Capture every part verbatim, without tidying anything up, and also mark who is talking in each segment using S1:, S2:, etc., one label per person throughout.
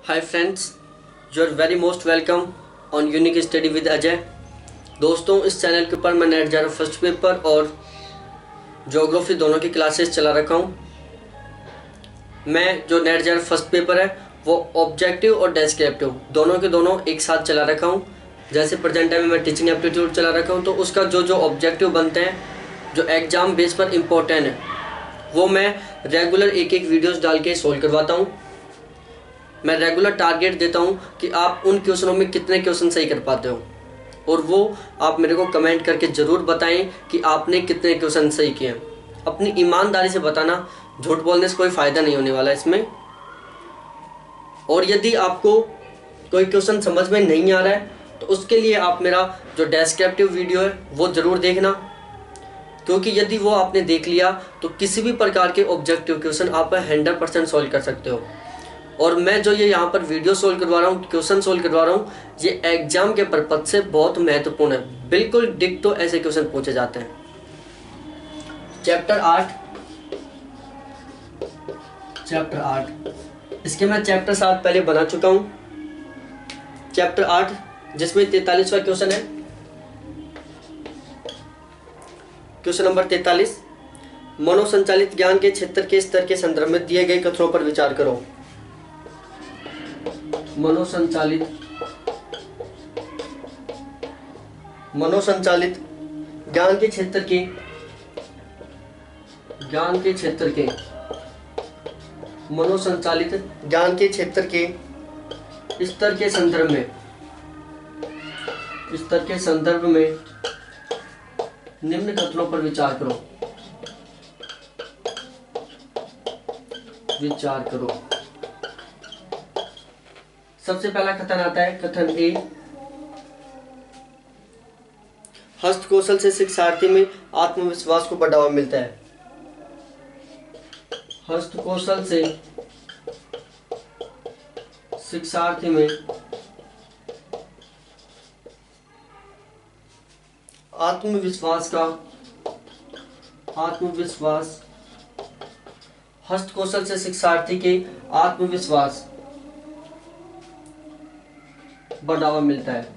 S1: Hi friends, you are very most welcome on unique study with Ajay. दोस्तों, इस channel के ऊपर मैं नेट ज़ीरो फर्स्ट पेपर और ज्योग्राफी दोनों की क्लासेस चला रखा हूँ। मैं जो नेट ज़ीरो फर्स्ट पेपर है वो ऑब्जेक्टिव और डेस्क्रिप्टिव दोनों के दोनों एक साथ चला रखा हूँ। जैसे प्रेजेंट टाइम में मैं टीचिंग एप्टीट्यूड चला रखा हूँ, तो उसका जो जो ऑब्जेक्टिव बनते हैं, जो एग्ज़ाम बेस पर इम्पोर्टेंट है, वो मैं रेगुलर एक एक वीडियोस डाल के सोल्व करवाता हूँ। मैं रेगुलर टारगेट देता हूँ कि आप उन क्वेश्चनों में कितने क्वेश्चन सही कर पाते हो, और वो आप मेरे को कमेंट करके ज़रूर बताएं कि आपने कितने क्वेश्चन सही किए हैं। अपनी ईमानदारी से बताना, झूठ बोलने से कोई फ़ायदा नहीं होने वाला इसमें। और यदि आपको कोई क्वेश्चन समझ में नहीं आ रहा है तो उसके लिए आप मेरा जो डेस्क्रिप्टिव वीडियो है वो ज़रूर देखना, क्योंकि यदि वो आपने देख लिया तो किसी भी प्रकार के ऑब्जेक्टिव क्वेश्चन आप हंड्रेड परसेंट सॉल्व कर सकते हो। और मैं जो ये यहाँ पर वीडियो सोल्व करवा रहा हूँ, क्वेश्चन सोल्व करवा रहा हूँ, ये एग्जाम के पर्पज से बहुत महत्वपूर्ण है। बिल्कुल डिक्टो ऐसे क्वेश्चन पूछे जाते हैं। चैप्टर आठ चैप्टर आठ इसके मैं चैप्टर सात पहले बना चुका हूँ। चैप्टर आठ जिसमें तैतालीसवां क्वेश्चन है, क्वेश्चन नंबर तैतालीस। मनोसंचालित ज्ञान के क्षेत्र के स्तर के संदर्भ में दिए गए कथनों पर विचार करो। मनोसंचालित मनोसंचालित ज्ञान के क्षेत्र के ज्ञान के क्षेत्र के मनोसंचालित ज्ञान के क्षेत्र के स्तर के संदर्भ में स्तर के संदर्भ में निम्न कथनों पर विचार करो विचार करो सबसे पहला कथन आता है, कथन ए। हस्त कौशल से शिक्षार्थी में आत्मविश्वास को बढ़ावा मिलता है। हस्त कौशल से शिक्षार्थी में आत्मविश्वास का आत्मविश्वास हस्त कौशल से शिक्षार्थी के आत्मविश्वास बढ़ावा मिलता है।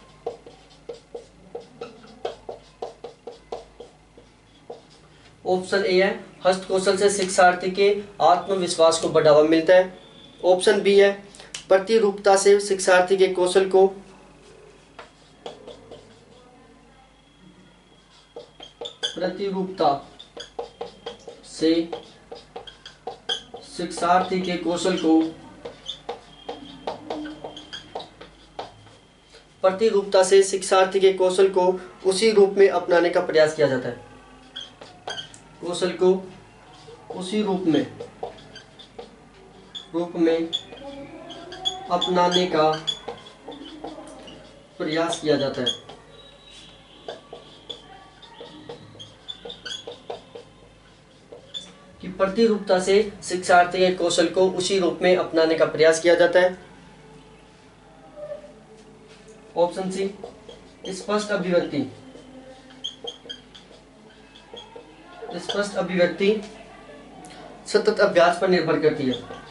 S1: ऑप्शन ए है, हस्त कौशल से शिक्षार्थी के आत्मविश्वास को बढ़ावा मिलता है। ऑप्शन बी है, प्रतिरूपता से शिक्षार्थी के कौशल को प्रतिरूपता से शिक्षार्थी के कौशल को प्रतिरूपता से शिक्षार्थी के कौशल को उसी रूप में अपनाने का प्रयास किया जाता है। कौशल को उसी रूप में रूप में अपनाने का प्रयास किया जाता है। कि प्रतिरूपता से शिक्षार्थी के कौशल को उसी रूप में अपनाने का प्रयास किया जाता है। ऑप्शन सी, स्पष्ट अभिव्यक्ति स्पष्ट अभिव्यक्ति सतत अभ्यास पर निर्भर करती है।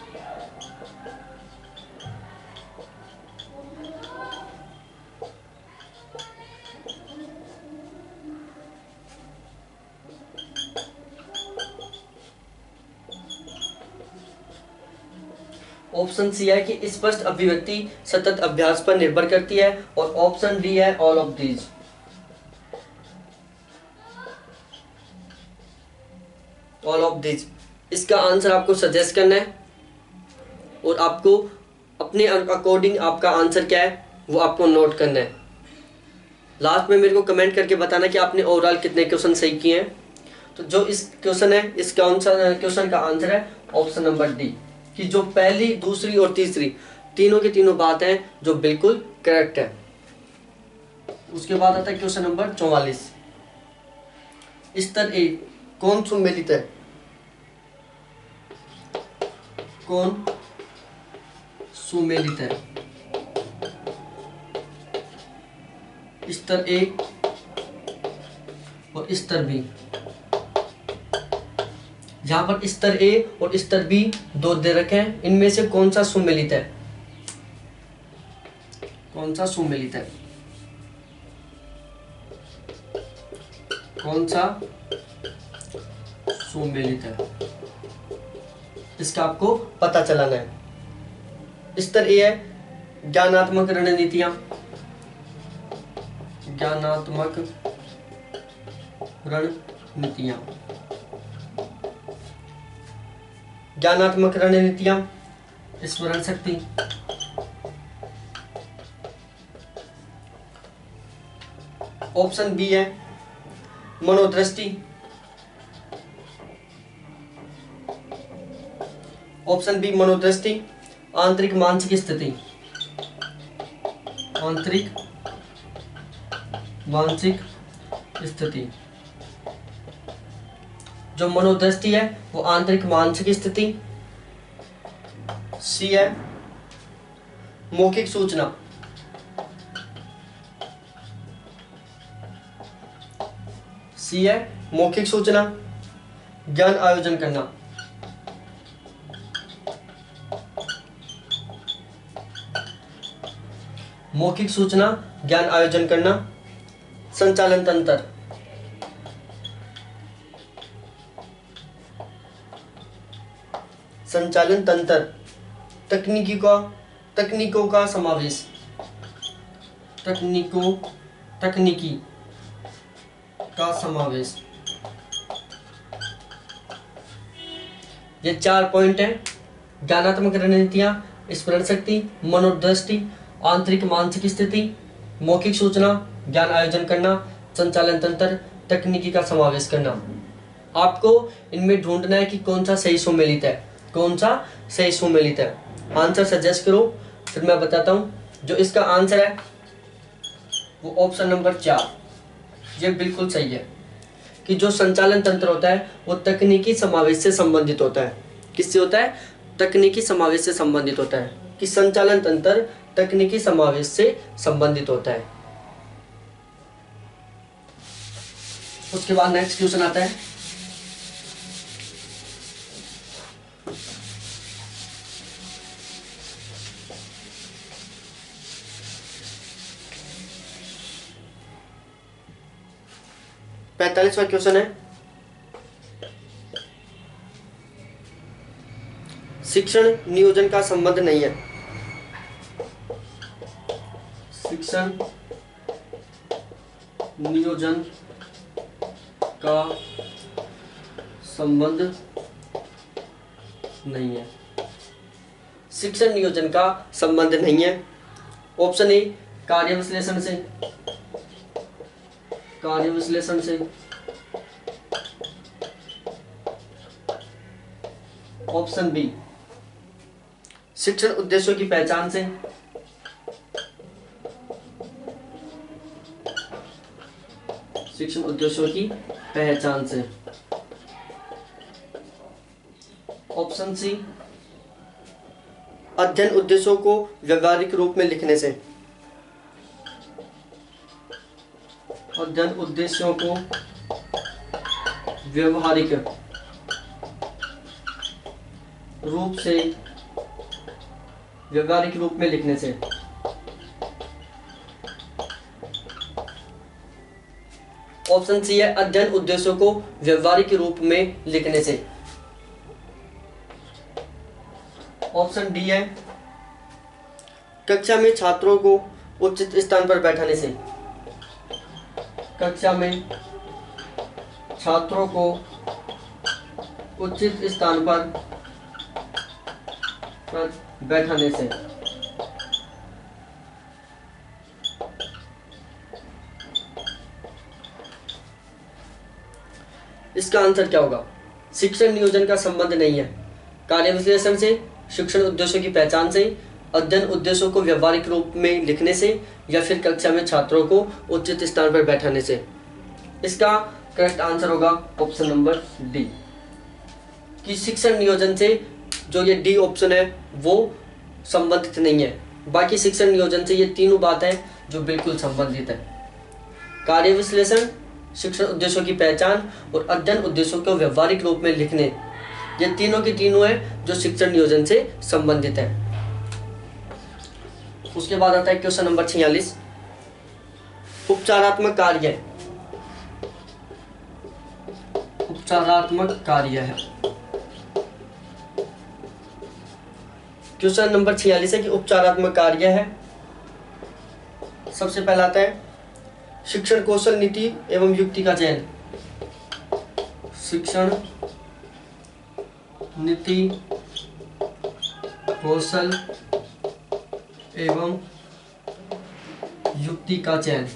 S1: ऑप्शन सी है कि स्पष्ट अभिव्यक्ति सतत अभ्यास पर निर्भर करती है, और ऑप्शन डी है all of these. All of these इसका आंसर आपको सजेस्ट करना है, और आपको अपने अकॉर्डिंग आपका आंसर क्या है वो आपको नोट करना है। लास्ट में मेरे को कमेंट करके बताना कि आपने ओवरऑल कितने क्वेश्चन सही किए हैं। तो जो इस क्वेश्चन है, इस क्वेश्चन का आंसर है ऑप्शन नंबर डी, कि जो पहली, दूसरी और तीसरी तीनों की तीनों बात है जो बिल्कुल करेक्ट है। उसके बाद आता है क्वेश्चन नंबर चौवालीस। स्तर ए, कौन सुमेलित है? कौन सुमेलित है? स्तर ए और स्तर बी। यहाँ पर स्तर ए और स्तर बी दो दे रखे हैं, इनमें से कौन सा सुमेलित है? कौन सा सुमेलित है, कौन सा सुमेलित है, इसका आपको पता चलाना है। स्तर ए है ज्ञानात्मक रणनीतियां, ज्ञानात्मक रणनीतियां, ज्ञानात्मक रणनीतियां, स्मरण शक्ति, ऑप्शन बी है मनोदृष्टि, ऑप्शन बी मनोदृष्टि, आंतरिक मानसिक स्थिति, आंतरिक मानसिक स्थिति। जो मनोदृष्टि है वो आंतरिक मानसिक स्थिति। सी है मौखिक सूचना, सी है मौखिक सूचना, ज्ञान आयोजन करना। मौखिक सूचना, ज्ञान आयोजन करना। संचालन तंत्र, संचालन तंत्र, तकनीकी का तकनीकों का समावेश, तकनीकों तकनीकी का समावेश। ये चार पॉइंट हैं। ज्ञानात्मक रणनीतियां, स्मरण शक्ति, मनोदृष्टि, आंतरिक मानसिक स्थिति, मौखिक सूचना, ज्ञान आयोजन करना, संचालन तंत्र, तकनीकी का समावेश करना। आपको इनमें ढूंढना है कि कौन सा सही सुमेलित है, कौन सा सही सुमेलित है। आंसर सजेस्ट करो, फिर मैं बताता हूं। जो इसका आंसर है वो ऑप्शन नंबर चार, ये बिल्कुल सही है कि जो संचालन तंत्र होता है वो तकनीकी समावेश से संबंधित होता है। किससे होता है? तकनीकी समावेश से संबंधित होता है, कि संचालन तंत्र तकनीकी समावेश से संबंधित होता है। उसके बाद नेक्स्ट क्वेश्चन आता है, पैंतालीसवां क्वेश्चन है, शिक्षण नियोजन का संबंध नहीं है। शिक्षण नियोजन का संबंध नहीं है। शिक्षण नियोजन का संबंध नहीं है। ऑप्शन ए कार्य विश्लेषण से, कार्य विश्लेषण से। ऑप्शन बी शिक्षण उद्देश्यों की पहचान से। शिक्षण उद्देश्यों की पहचान से। ऑप्शन सी अध्ययन उद्देश्यों को व्यावहारिक रूप में लिखने से। अध्ययन उद्देश्यों को व्यावहारिक रूप से व्यावहारिक रूप में लिखने से। ऑप्शन सी है अध्ययन उद्देश्यों को व्यावहारिक रूप में लिखने से। ऑप्शन डी है कक्षा में छात्रों को उचित स्थान पर बैठाने से। कक्षा में छात्रों को उचित स्थान पर पर बैठाने से। इसका आंसर क्या होगा? शिक्षण नियोजन का संबंध नहीं है। कार्य विश्लेषण से, शिक्षण उद्देश्यों की पहचान से, अध्ययन उद्देश्यों को व्यवहारिक रूप में लिखने से, या फिर कक्षा में छात्रों को उचित स्थान पर बैठाने से। इसका करेक्ट आंसर होगा ऑप्शन नंबर डी, कि शिक्षण नियोजन से जो ये डी ऑप्शन है वो संबंधित नहीं है। बाकी शिक्षण नियोजन से ये तीनों बातें जो बिल्कुल संबंधित है। कार्य विश्लेषण, शिक्षण उद्देश्यों की पहचान और अध्ययन उद्देश्यों को व्यवहारिक रूप में लिखने, ये तीनों के तीनों है जो शिक्षण नियोजन से संबंधित है। उसके बाद आता है क्वेश्चन नंबर छियालीस, उपचारात्मक कार्य। उपचारात्मक कार्य है। क्वेश्चन नंबर छियालीस है कि उपचारात्मक कार्य है। सबसे पहला आता है शिक्षण कौशल नीति एवं युक्ति का चयन। शिक्षण नीति कौशल एवं युक्ति का चयन।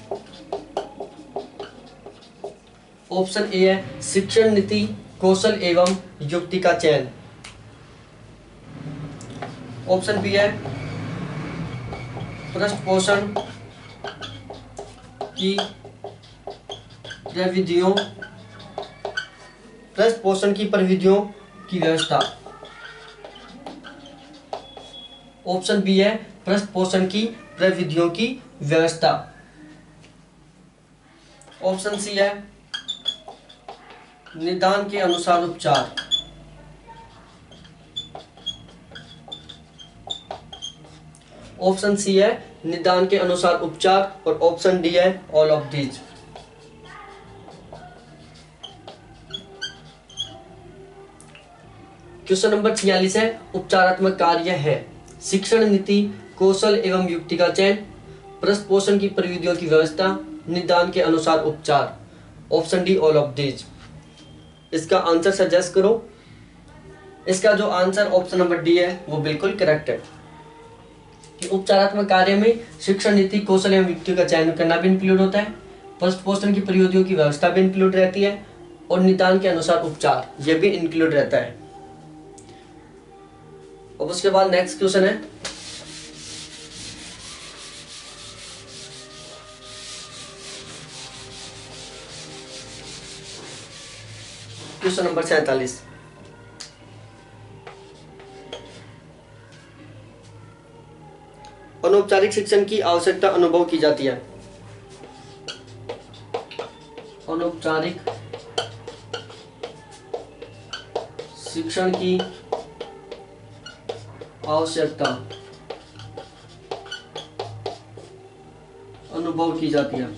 S1: ऑप्शन ए है शिक्षण नीति कौशल एवं युक्ति का चयन। ऑप्शन बी है पृष्ठ पोषण की प्रविधियों पृष्ठ पोषण की प्रविधियों की व्यवस्था। ऑप्शन बी है पृष्ठ पोषण की प्रविधियों की व्यवस्था। ऑप्शन सी है निदान के अनुसार उपचार। ऑप्शन सी है निदान के अनुसार उपचार और ऑप्शन डी है all of these. Question number छियालीस है उपचारात्मक कार्य है शिक्षण नीति कौशल एवं युक्ति का चयन, पृष्ठ पोषण की प्रविधियों की व्यवस्था, निदान के अनुसार उपचार। Option D all of these. इसका आंसर सजेस्ट करो। इसका जो आंसर ऑप्शन नंबर डी है वो बिल्कुल करेक्ट है कि उपचारात्मक कार्य में शिक्षण नीति कौशल एवं युक्ति का चयन करना भी इंक्लूड होता है, पृष्ठ पोषण की प्रविधियों की व्यवस्था भी इंक्लूड रहती है और निदान के अनुसार उपचार ये भी इंक्लूड रहता है। अब उसके बाद नेक्स्ट क्वेश्चन है क्वेश्चन नंबर सैंतालीस। अनौपचारिक शिक्षण की आवश्यकता अनुभव की जाती है। अनौपचारिक शिक्षण की आवश्यकता अनुभव की जाती है।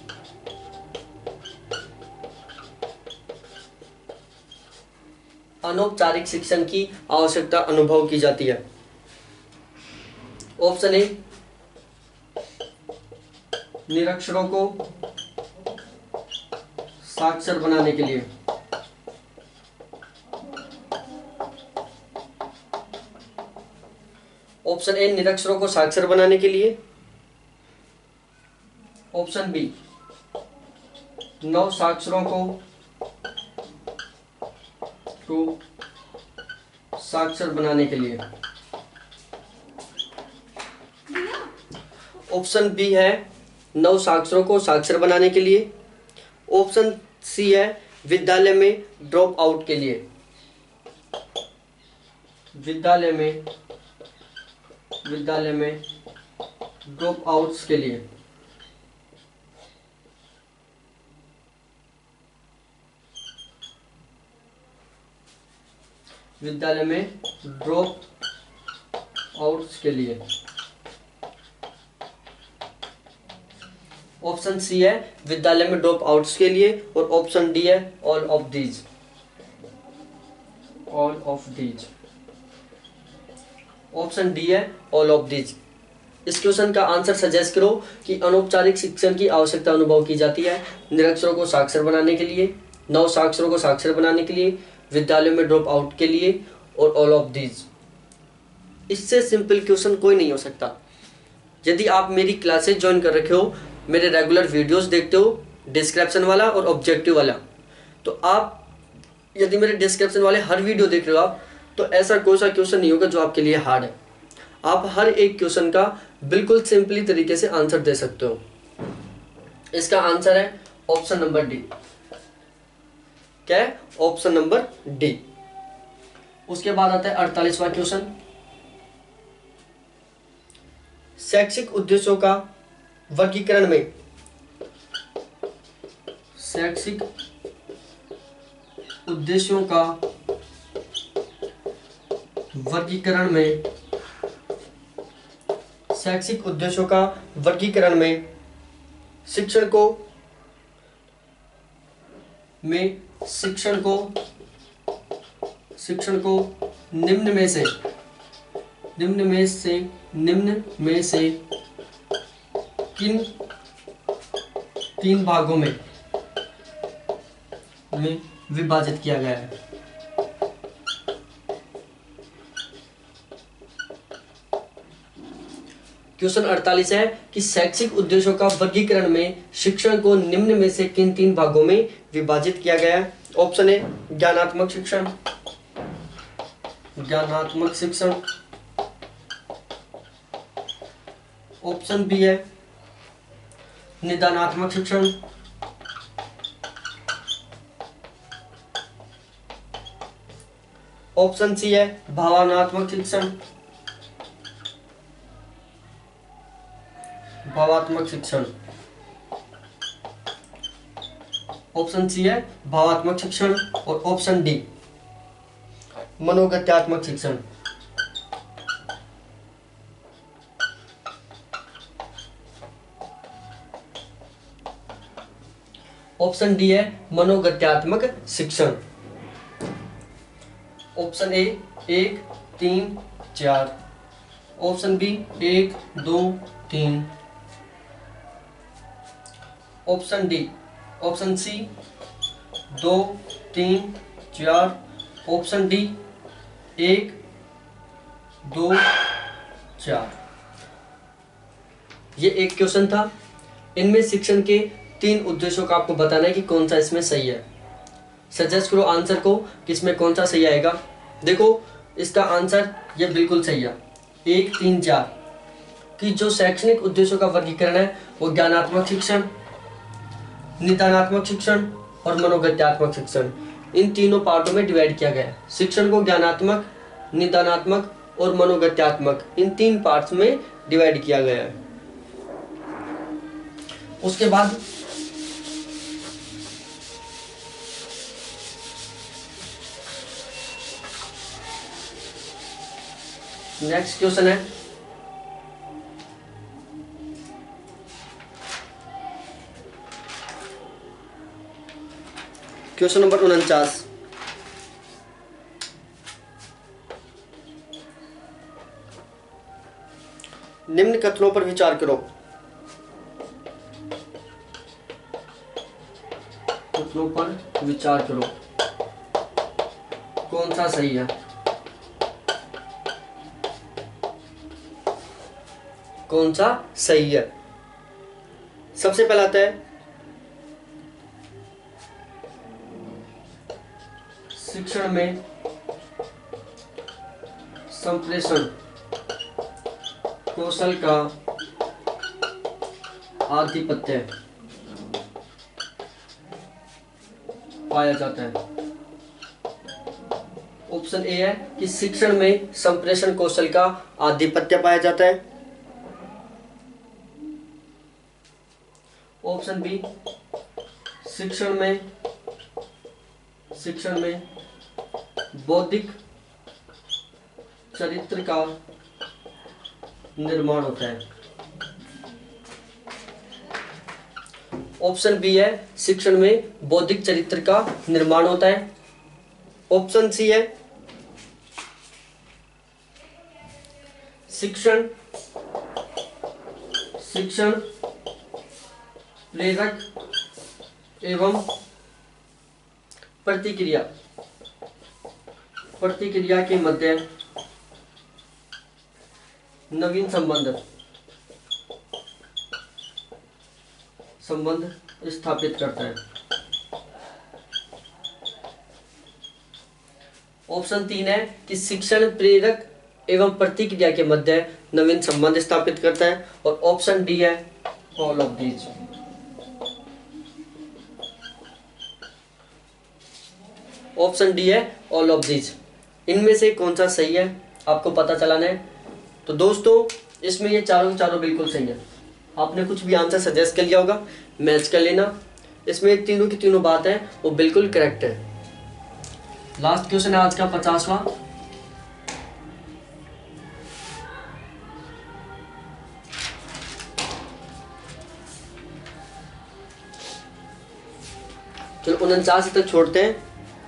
S1: अनौपचारिक शिक्षण की आवश्यकता अनुभव की जाती है। ऑप्शन ए निरक्षरों को साक्षर बनाने के लिए। ऑप्शन ए निरक्षरों को साक्षर बनाने के लिए। ऑप्शन बी नव साक्षरों को को साक्षर बनाने के लिए। ऑप्शन बी है नव साक्षरों को साक्षर बनाने के लिए। ऑप्शन सी है विद्यालय में ड्रॉप आउट के लिए। विद्यालय में विद्यालय में ड्रॉप आउट्स के लिए। विद्यालय में ड्रॉप आउट्स के लिए। ऑप्शन सी है विद्यालय में ड्रॉप आउट्स के लिए और ऑप्शन डी है all of these. All of these. Option D है ऑल ऑफ दीज। इस क्वेश्चन का आंसर सजेस्ट करो कि अनौपचारिक शिक्षण की आवश्यकता अनुभव की जाती है निरक्षरों को साक्षर बनाने के लिए, नव साक्षरों को साक्षर बनाने के लिए, विद्यालयों में ड्रॉप आउट के लिए और ऑल ऑफ दीज। इससे सिंपल क्वेश्चन कोई नहीं हो सकता। यदि आप मेरी क्लासेस ज्वाइन कर रखे हो, मेरे रेगुलर वीडियोस देखते हो, डिस्क्रिप्शन वाला और ऑब्जेक्टिव वाला, तो आप यदि मेरे डिस्क्रिप्शन वाले हर वीडियो देख रहे हो आप, तो ऐसा कोई सा क्वेश्चन नहीं होगा जो आपके लिए हार्ड है। आप हर एक क्वेश्चन का बिल्कुल सिंपली तरीके से आंसर दे सकते हो। इसका आंसर है ऑप्शन नंबर डी। क्या है? Option number D. उसके बाद आता है अड़तालीसवां क्वेश्चन। शैक्षिक उद्देश्यों का वर्गीकरण में शैक्षिक उद्देश्यों का वर्गीकरण में शैक्षिक उद्देश्यों का वर्गीकरण में शिक्षण को में शिक्षण को शिक्षण को निम्न में से निम्न में से निम्न में से किन तीन भागों में में विभाजित किया गया है। क्वेश्चन अड़तालीस है कि शैक्षिक उद्देश्यों का वर्गीकरण में शिक्षण को निम्न में से किन तीन भागों में विभाजित किया गया है। ऑप्शन ए ज्ञानात्मक शिक्षण, ज्ञानात्मक शिक्षण। ऑप्शन बी है निदानात्मक शिक्षण। ऑप्शन सी है भावनात्मक शिक्षण, भावात्मक शिक्षण। ऑप्शन सी है भावात्मक शिक्षण और ऑप्शन डी मनोगत्यात्मक शिक्षण। ऑप्शन डी है मनोगत्यात्मक शिक्षण। ऑप्शन ए एक तीन चार, ऑप्शन बी एक दो तीन, ऑप्शन डी ऑप्शन सी दो तीन चार, ऑप्शन डी एक दो चार। ये एक क्वेश्चन था। इनमें शिक्षण के तीन उद्देश्यों का आपको बताना है कि कौन सा इसमें सही है। सजेस्ट करो आंसर को कि इसमें कौन सा सही आएगा। देखो इसका आंसर ये बिल्कुल सही है, एक तीन चार कि जो शैक्षणिक उद्देश्यों का वर्गीकरण है वो ज्ञानात्मक शिक्षण, निदानात्मक शिक्षण और मनोगत्यात्मक शिक्षण, इन तीनों पार्टों में डिवाइड किया गया है। शिक्षण को ज्ञानात्मक, निदानात्मक और मनोगत्यात्मक इन तीन पार्ट्स में डिवाइड किया गया है। उसके बाद नेक्स्ट क्वेश्चन है क्वेश्चन नंबर उनचास। निम्न कथनों पर विचार करो। कथनों पर विचार करो, कौन सा सही है। कौन सा सही है। सबसे पहला आता है शिक्षण में संप्रेषण कौशल का आधिपत्य पाया जाता है। ऑप्शन ए है कि शिक्षण में संप्रेषण कौशल का आधिपत्य पाया जाता है। ऑप्शन बी शिक्षण में शिक्षण में बौद्धिक चरित्र का निर्माण होता है। ऑप्शन बी है शिक्षण में बौद्धिक चरित्र का निर्माण होता है। ऑप्शन सी है शिक्षण शिक्षण प्रेरक एवं प्रतिक्रिया प्रतिक्रिया के मध्य नवीन संबंध संबंध स्थापित करता है। ऑप्शन तीन है कि शिक्षण प्रेरक एवं प्रतिक्रिया के मध्य नवीन संबंध स्थापित करता है। और ऑप्शन डी है all of these. Option D है ऑल ऑफ दीज। इनमें से कौन सा सही है आपको पता चलाना है। तो दोस्तों इसमें ये चारों चारों बिल्कुल सही है। आपने कुछ भी आंसर सजेस्ट कर लिया होगा, मैच कर लेना। इसमें तीनों की तीनों बात है वो बिल्कुल करेक्ट है। लास्ट क्वेश्चन है आज का पचासवां। चलो उनचास तक छोड़ते हैं।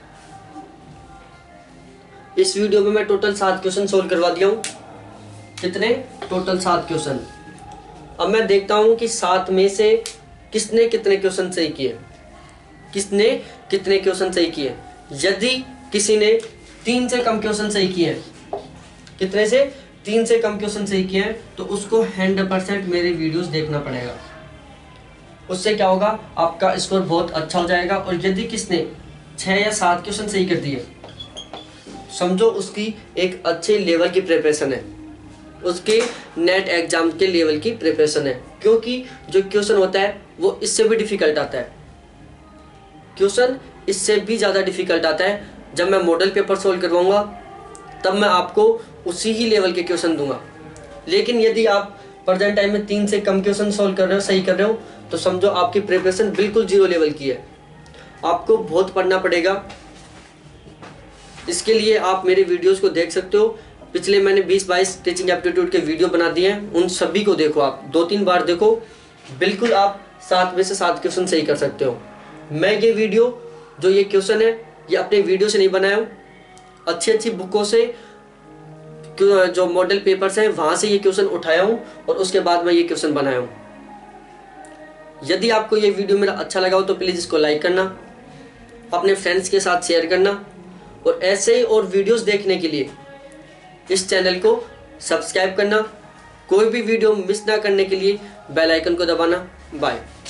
S1: इस वीडियो में मैं टोटल सात क्वेश्चन सोल्व करवा दिया हूँ। कितने? टोटल सात क्वेश्चन। अब मैं देखता हूँ कि सात में से किसने कितने क्वेश्चन सही किए, किसने कितने क्वेश्चन सही किए। यदि किसी ने तीन से कम क्वेश्चन सही किए, कितने से? तीन से कम क्वेश्चन सही किए हैं, तो उसको हंड्रेड परसेंट मेरे वीडियोस देखना पड़ेगा। उससे क्या होगा, आपका स्कोर बहुत अच्छा हो जाएगा। और यदि किसने छः या सात क्वेश्चन सही कर दिए, समझो उसकी एक अच्छे लेवल की प्रिपरेशन है, उसके नेट एग्जाम के लेवल की प्रिपरेशन है। क्योंकि जो क्वेश्चन होता है वो इससे भी डिफिकल्ट आता है, क्वेश्चन इससे भी ज़्यादा डिफिकल्ट आता है। जब मैं मॉडल पेपर सोल्व करवाऊंगा तब मैं आपको उसी ही लेवल के क्वेश्चन दूंगा। लेकिन यदि आप प्रेजेंट टाइम में तीन से कम क्वेश्चन सोल्व कर रहे हो, सही कर रहे हो, तो समझो आपकी प्रिपरेशन बिल्कुल जीरो लेवल की है। आपको बहुत पढ़ना पड़ेगा। इसके लिए आप मेरे वीडियोस को देख सकते हो। पिछले मैंने बीस बाईस टीचिंग एप्टीट्यूड के वीडियो बना दिए हैं, उन सभी को देखो, आप दो तीन बार देखो, बिल्कुल आप सात में से सात क्वेश्चन सही कर सकते हो। मैं ये वीडियो जो ये क्वेश्चन है ये अपने वीडियो से नहीं बनाया हूँ, अच्छी अच्छी बुकों से, जो मॉडल पेपर्स हैं वहाँ से ये क्वेश्चन उठाया हूँ और उसके बाद मैं ये क्वेश्चन बनाया हूँ। यदि आपको ये वीडियो मेरा अच्छा लगा हो तो प्लीज़ इसको लाइक करना, अपने फ्रेंड्स के साथ शेयर करना, और ऐसे ही और वीडियोस देखने के लिए इस चैनल को सब्सक्राइब करना। कोई भी वीडियो मिस ना करने के लिए बेल आइकन को दबाना। बाय।